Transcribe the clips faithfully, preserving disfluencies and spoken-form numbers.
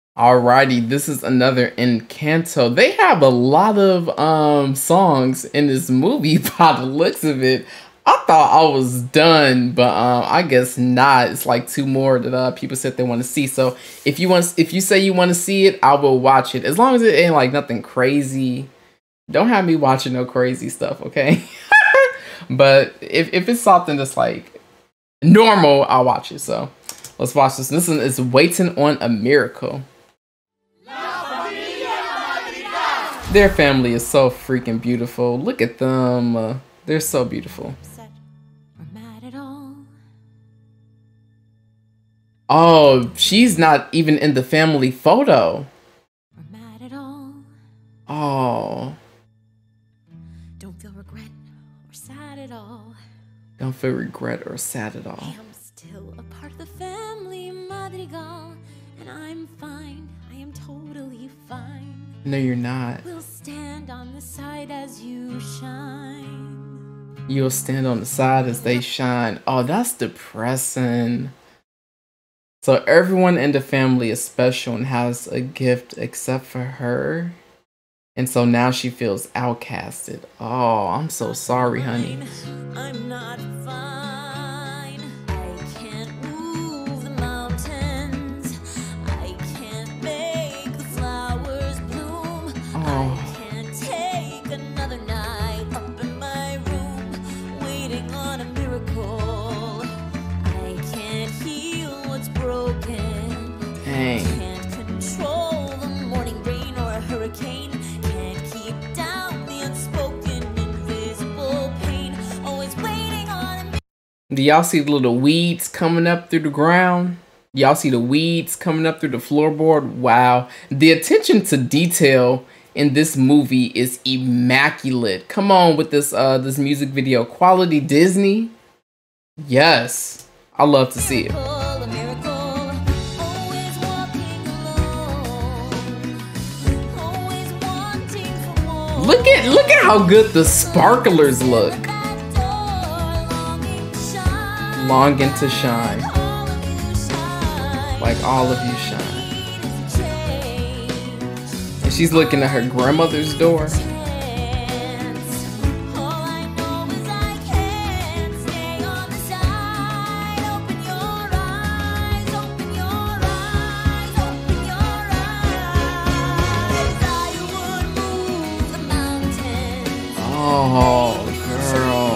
Alrighty, this is another Encanto. They have a lot of um songs in this movie by the looks of it. I thought I was done, but um I guess not. It's like two more that uh people said they want to see. So if you want if you say you want to see it, I will watch it. As long as it ain't like nothing crazy. Don't have me watching no crazy stuff, okay? But if if it's something that's like normal, I'll watch it. So let's watch this. This one is Waiting on a Miracle. Their family is so freaking beautiful. Look at them. Uh, they're so beautiful. Oh, she's not even in the family photo. Oh. Don't feel regret or sad at all. Don't feel regret or sad at all. I am still a part of the family, Madrigal, and I'm fine. I am totally fine. No, you're not. We'll stand on the side as you shine. You'll stand on the side as they shine. Oh, that's depressing. So everyone in the family is special and has a gift except for her. And so now she feels outcasted. Oh, I'm so sorry, honey. I'm not fine. I can't move the mountains. I can't make the flowers bloom. Oh. I can't take another night up in my room, waiting on a miracle. I can't heal what's broken. Dang. Can't control the morning rain or a hurricane. Do y'all see the little weeds coming up through the ground? Y'all see the weeds coming up through the floorboard? Wow. The attention to detail in this movie is immaculate. Come on with this uh this music video. Quality Disney? Yes. I love to see it. Look at look at how good the sparklers look. Longing to shine. Like all of you shine. And she's looking at her grandmother's door. Oh, girl.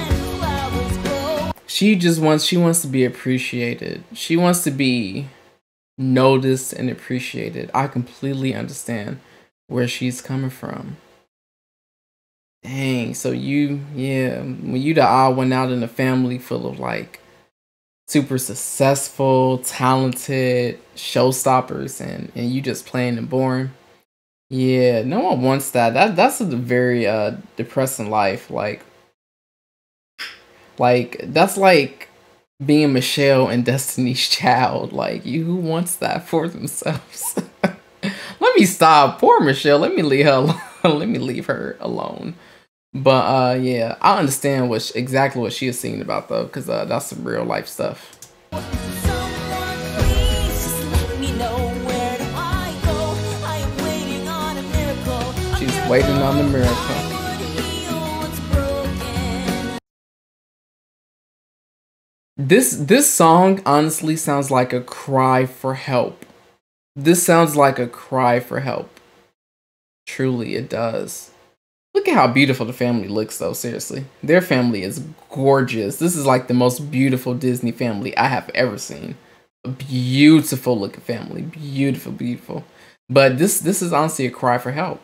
She just wants, she wants to be appreciated. She wants to be noticed and appreciated. I completely understand where she's coming from. Dang, so you, yeah, when you the odd one out in a family full of like super successful, talented showstoppers and, and you just plain and boring. Yeah, no one wants that. That that's a very uh depressing life. Like Like, that's like being Michelle and Destiny's Child. Like, you who wants that for themselves? Let me stop. Poor Michelle. Let me leave her alone. Let me leave her alone. But, uh, yeah, I understand what she, exactly what she is singing about, though, because uh, that's some real life stuff. She's waiting on the miracle. This this song honestly sounds like a cry for help. This sounds like a cry for help. Truly, it does. Look at how beautiful the family looks, though, seriously. Their family is gorgeous. This is like the most beautiful Disney family I have ever seen. A beautiful looking family. Beautiful, beautiful. But this, this is honestly a cry for help.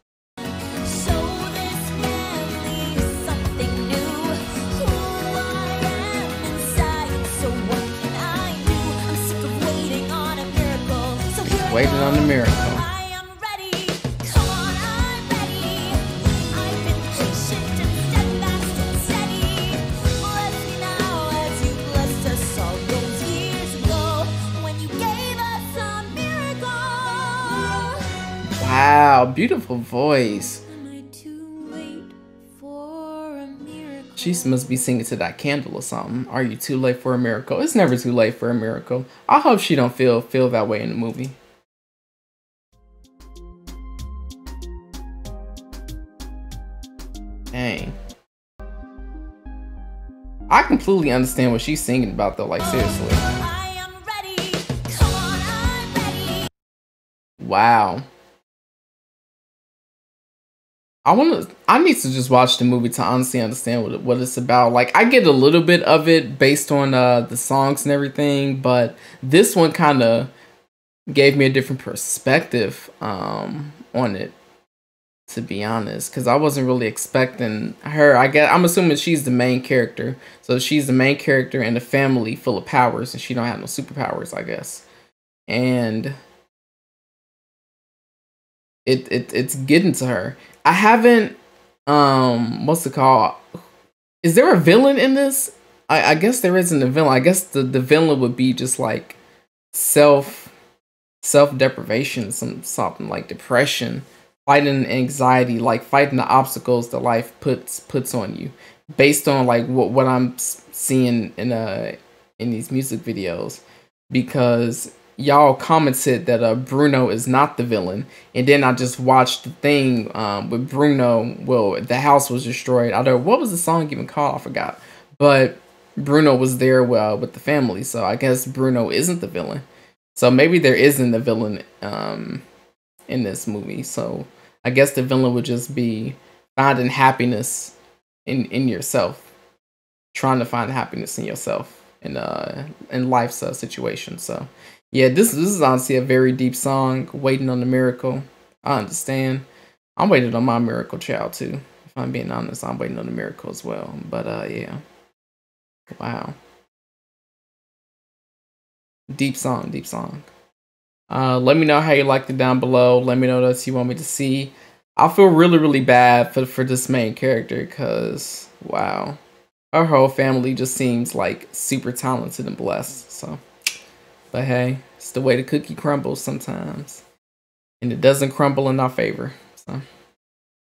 Waiting on the miracle. I am ready. Come on, I'm ready. I've been patient and steadfast and steady. Bless me now as you blessed us all those years ago when you gave us a miracle. Wow, beautiful voice. Am I too late for a miracle? She must be singing to that candle or something. Are you too late for a miracle? It's never too late for a miracle. I hope she don't feel feel that way in the movie. Dang. I completely understand what she's singing about though, like seriously. I am ready. Come on, I'm ready. Wow. I want to. I need to just watch the movie to honestly understand what it, what it's about. Like I get a little bit of it based on uh, the songs and everything, but this one kind of gave me a different perspective um, on it. To be honest, because I wasn't really expecting her. I guess I'm assuming she's the main character, so she's the main character in a family full of powers, and she don't have no superpowers, I guess. And it it it's getting to her. I haven't um what's it called? Is there a villain in this? I, I guess there isn't a villain. I guess the the villain would be just like self self deprivation, some something like depression. Fighting anxiety, like fighting the obstacles that life puts puts on you, based on like what what I'm seeing in uh in these music videos, because y'all commented that uh Bruno is not the villain, and then I just watched the thing um with Bruno. Well, the house was destroyed. I don't know what was the song even called. I forgot, but Bruno was there uh, with the family, so I guess Bruno isn't the villain. So maybe there isn't a villain um. in this movie. So I guess the villain would just be finding happiness in in yourself, trying to find happiness in yourself in uh in life's uh, situation. So yeah, this this is honestly a very deep song. Waiting on the miracle. I understand. I'm waiting on my miracle child too. If I'm being honest, I'm waiting on the miracle as well. But uh yeah, wow, deep song, deep song. Uh, let me know how you liked it down below. Let me know what else you want me to see. I feel really, really bad for, for this main character because, wow, her whole family just seems like super talented and blessed. So, but hey, it's the way the cookie crumbles sometimes. And it doesn't crumble in our favor. So.